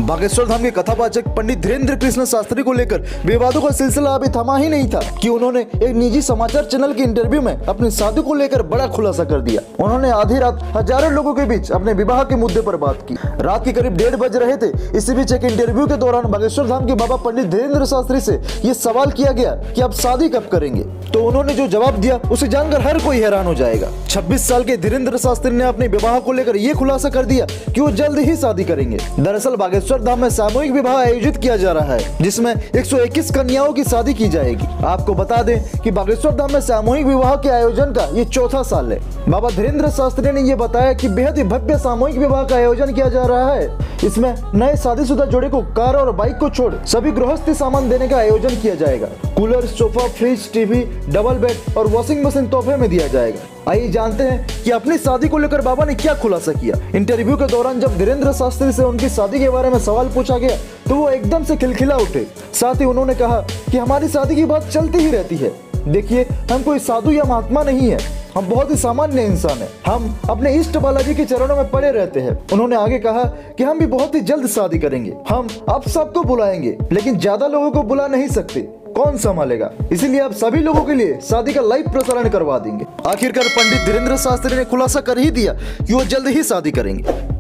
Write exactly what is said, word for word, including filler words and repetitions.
बागेश्वर धाम के कथावाचक पंडित धीरेन्द्र कृष्ण शास्त्री को लेकर विवादों का सिलसिला अभी थमा ही नहीं था कि उन्होंने एक निजी समाचार चैनल के इंटरव्यू में अपनी शादी को लेकर बड़ा खुलासा कर दिया। उन्होंने आधी रात हजारों लोगों के बीच अपने विवाह के मुद्दे पर बात की। रात के करीब डेढ़ बज रहे थे। इसी बीच एक इंटरव्यू के दौरान बागेश्वर धाम के बाबा पंडित धीरेन्द्र शास्त्री से ये सवाल किया गया कि आप शादी कब करेंगे, तो उन्होंने जो जवाब दिया उसे जानकर हर कोई हैरान हो जाएगा। छब्बीस साल के धीरेन्द्र शास्त्री ने अपने विवाह को लेकर ये खुलासा कर दिया कि वो जल्द ही शादी करेंगे। दरअसल बागेश्वर धाम में सामूहिक विवाह आयोजित किया जा रहा है, जिसमें एक सौ इक्कीस कन्याओं की शादी की जाएगी। आपको बता दें कि बागेश्वर धाम में सामूहिक विवाह के आयोजन का ये चौथा साल है। बाबा धीरेन्द्र शास्त्री ने ये बताया कि बेहद ही भव्य सामूहिक विवाह का आयोजन किया जा रहा है। इसमें नए शादीशुदा जोड़े को कार और बाइक को छोड़ सभी गृहस्थी सामान देने का आयोजन किया जाएगा। Cooler, sofa, fridge, TV, double bed और वॉशिंग मशीन तोहफे में दिया जाएगा। आइए जानते हैं कि अपनी शादी को लेकर बाबा ने क्या खुलासा किया। इंटरव्यू के दौरान जब धीरेन्द्र शास्त्री से उनकी शादी के बारे में सवाल पूछा गया तो वो एकदम से खिलखिला उठे। साथ ही उन्होंने कहा कि हमारी शादी की बात चलती ही रहती है। देखिए, हम कोई साधु या महात्मा नहीं है, हम बहुत ही सामान्य इंसान हैं। हम अपने इष्ट बालाजी के चरणों में पड़े रहते हैं। उन्होंने आगे कहा कि हम भी बहुत ही जल्द शादी करेंगे। हम आप सबको बुलाएंगे, लेकिन ज्यादा लोगों को बुला नहीं सकते, कौन संभालेगा, इसीलिए आप सभी लोगों के लिए शादी का लाइव प्रसारण करवा देंगे। आखिरकार पंडित धीरेन्द्र शास्त्री ने खुलासा कर ही दिया कि वो जल्द ही शादी करेंगे।